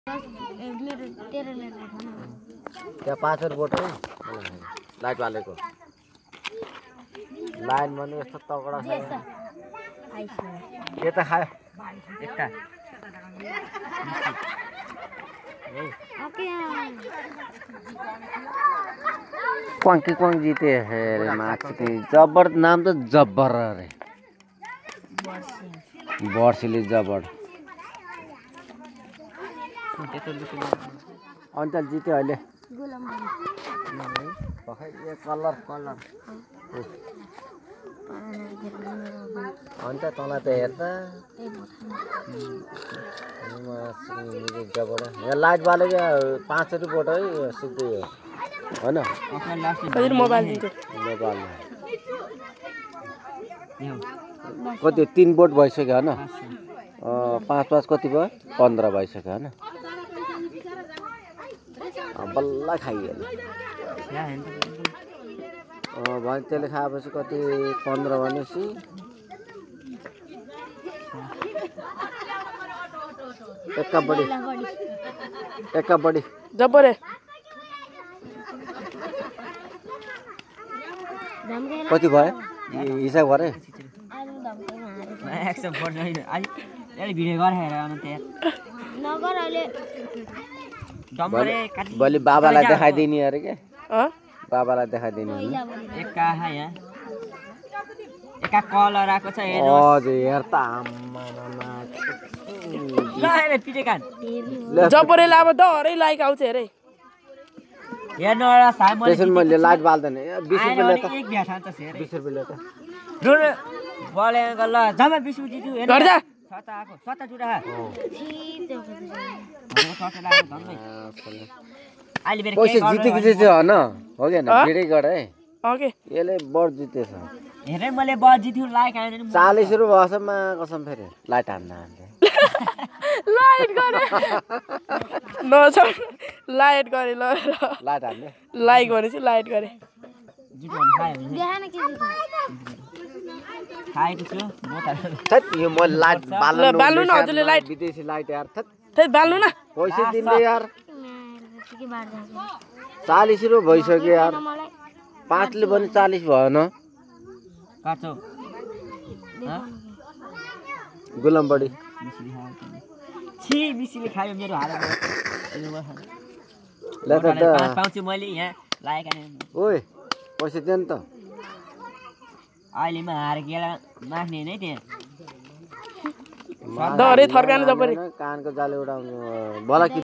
त्यहाँ 5 बोट है light वालेको line भने यस्तो तगडा छ के त खायो एकटा क्वाङ जीते है रे माछी जब्बर नाम त जब्बर रे वर्षीले जब्बर अन्त जित्यो अहिले कलर अन्त तँलाई त हेर्दा यहाँ लाइट बालेको 5 बोट है सिधै होइन कति 3 बोट भइसक्यो होइन 5 कति भयो 15 भइसक्यो होइन बल्ल खाइहाल्यो भने त्यसले खाएपछि कति 15 भनेपछि एक्का बडी जब्बरे कति भयो हिसाब गरे भोलि बाबालाई देखाइदिने अरे के बाबालाई देखाइदिने एका कलर आएको छ हजुर हेर त जब्बरेले अब डरै लाइक आउँछ हेरे हेर्नु एउटा साइमन त्यसैले मैले लाइट बाल्दैन 20 रुपैयाँ एक भ्या खान्छ हेर 20 रुपैयाँ त रुन बलेको ल जम्मा 20 रुपैयाँ दिउ हेर्नु घर जा सता आको सता जुडा अहिले फेरि पैसा जितेको चाहिँ होइन हो कि हैन भिडै गरे है ओके यसले बढ जितेछ हेरे मैले बढ जित्यो लाइक आएन 40 रुपैयाँ भएसम्म कसम फेरि लाइट हान्न लाइट गरे नछ लाइट गरे ल लाइट हान्ने लाइक भनेपछि लाइट गरे जित्यो भने खायो देखान के जित्यो खाएको छु थैट यो म लाइट बाल्नु न हजुरले लाइट विदेशी लाइट यार थैट बाल्नु न पैसा दिँदै यार 40 रुपैयाँ भइसक्यो यार 5 ले पनि 40 भएन काट्छौ गुलाम बडी छि मिसीले खायो मेरो हालत ल त पाउँछु मैले यहाँ लायक आएन ओइ पैसा दे नि त अहिले म हार गेला माग्ने नै त्यहाँ डरे थर्कानु जबरे कानको जाले उडाउनु बला